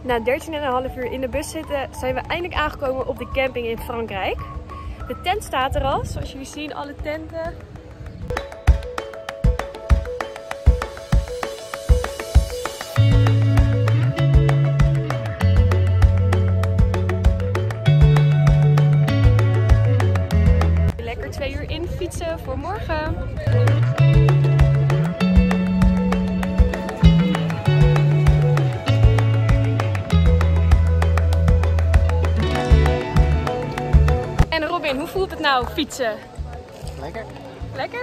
Na 13,5 uur in de bus zitten zijn we eindelijk aangekomen op de camping in Frankrijk. De tent staat er al, zoals jullie zien, alle tenten. Lekker 2 uur in fietsen voor morgen. En Robin, hoe voelt het nou fietsen? Lekker. Lekker?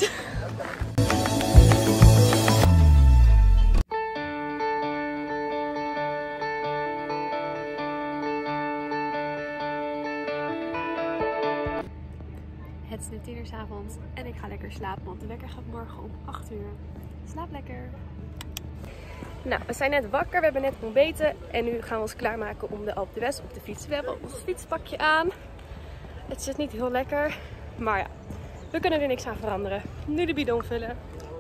Het is nu 10 uur 's avonds en ik ga lekker slapen, want de wekker gaat morgen om 8 uur. Slaap lekker! Nou, we zijn net wakker, we hebben net ontbeten en nu gaan we ons klaarmaken om de Alpe d'Huez op de fiets. We hebben ons fietspakje aan. Het zit niet heel lekker, maar ja, we kunnen er niks aan veranderen. Nu de bidon vullen.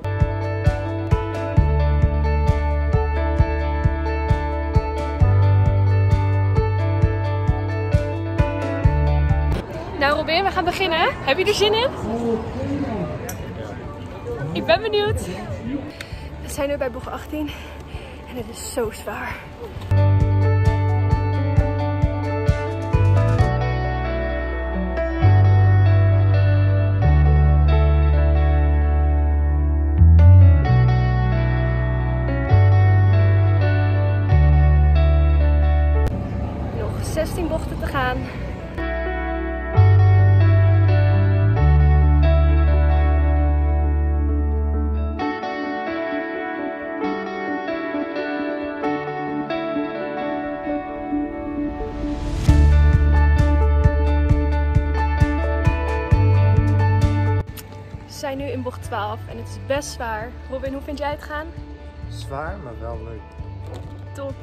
Nou Robin, we gaan beginnen. Heb je er zin in? Ik ben benieuwd. We zijn nu bij bocht 18 en het is zo zwaar. Nog 16 bochten te gaan. We zijn nu in bocht 12 en het is best zwaar. Robin, hoe vind jij het gaan? Zwaar, maar wel leuk. Top.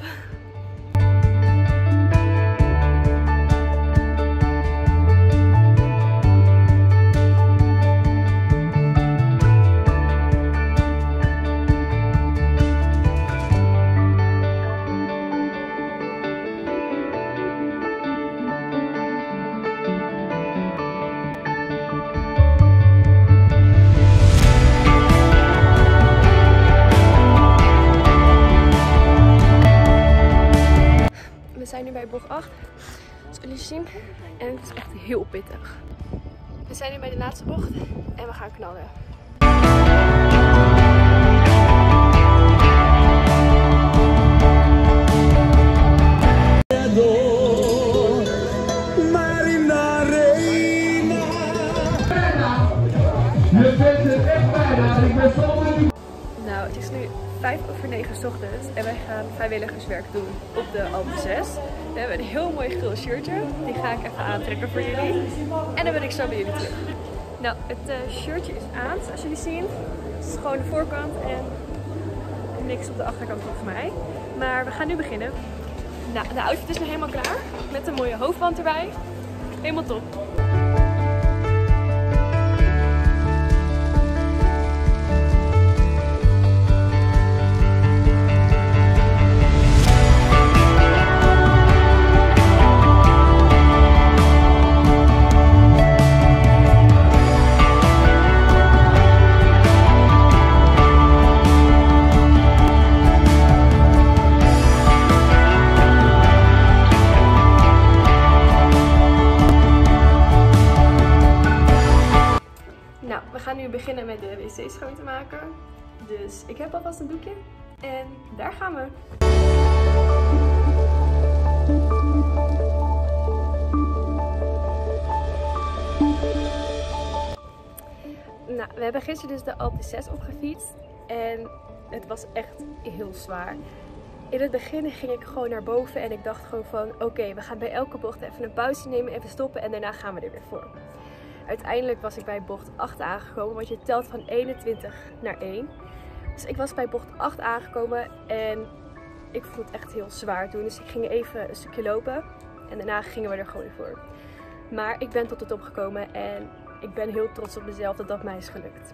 We zijn nu bij bocht 8, zoals jullie zien, en het is echt heel pittig. We zijn nu bij de laatste bocht en we gaan knallen. Nou, het is nu 8:05 's ochtends en wij gaan vrijwilligerswerk doen op de Alpe d'Huez. We hebben een heel mooi geel shirtje, die ga ik even aantrekken voor jullie. En dan ben ik zo bij jullie terug. Nou, het shirtje is aan, zoals jullie zien. Het is gewoon de voorkant en niks op de achterkant volgens mij. Maar we gaan nu beginnen. Nou, de outfit is nu helemaal klaar, met een mooie hoofdband erbij. Helemaal top. We gaan nu beginnen met de wc schoon te maken. Dus ik heb alvast een doekje en daar gaan we. Nou, we hebben gisteren dus de Alpe d'Huez opgefietst en het was echt heel zwaar. In het begin ging ik gewoon naar boven en ik dacht gewoon van oké, we gaan bij elke bocht even een pauze nemen, even stoppen en daarna gaan we er weer voor. Uiteindelijk was ik bij bocht 8 aangekomen, want je telt van 21 naar 1. Dus ik was bij bocht 8 aangekomen en ik vond het echt heel zwaar toen. Dus ik ging even een stukje lopen en daarna gingen we er gewoon voor. Maar ik ben tot de top gekomen en Ik ben heel trots op mezelf dat dat mij is gelukt.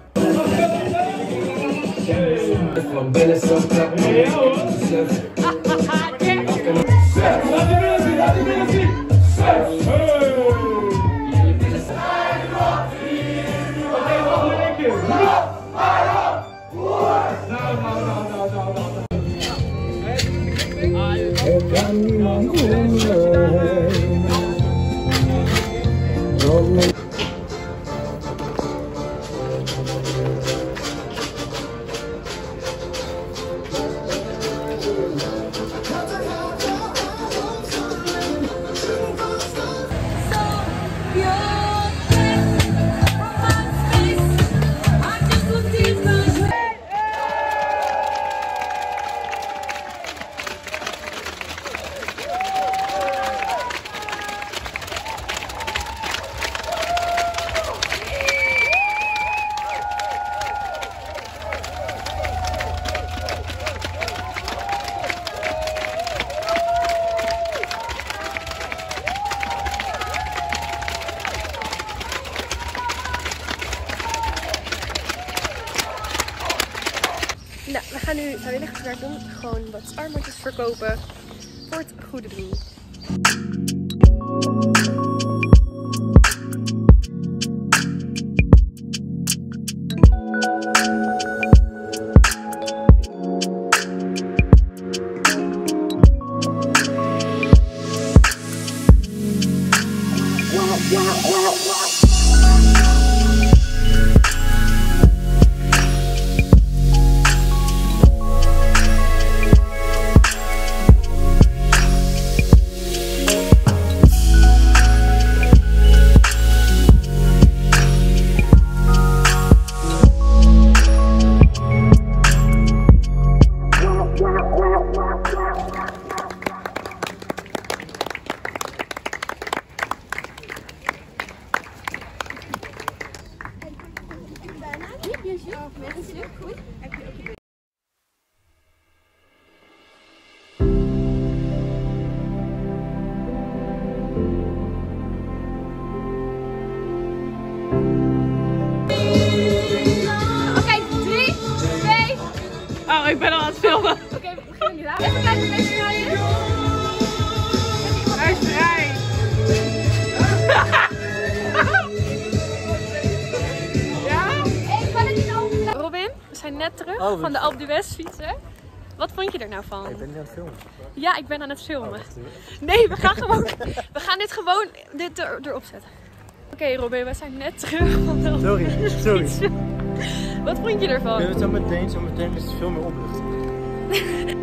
Nou, we gaan nu vrijwilligerswerk doen. Gewoon wat armbandjes verkopen voor het goede doel. Oh, ik ben al aan het filmen. Oké, we beginnen nu aan. Even kijken, deze draaien. Hij is vrij. Ja? Robin, we zijn net terug van de Alpe d'Huez fietsen. Wat vond je er nou van? Ik ben niet aan het filmen. Ja, ik ben aan het filmen. Nee, we gaan dit gewoon erop zetten. Oké, Robin, we zijn net terug van de Alpe d'Huez Sorry. fietsen. Wat vond je ervan? Zometeen is het veel meer opluchting.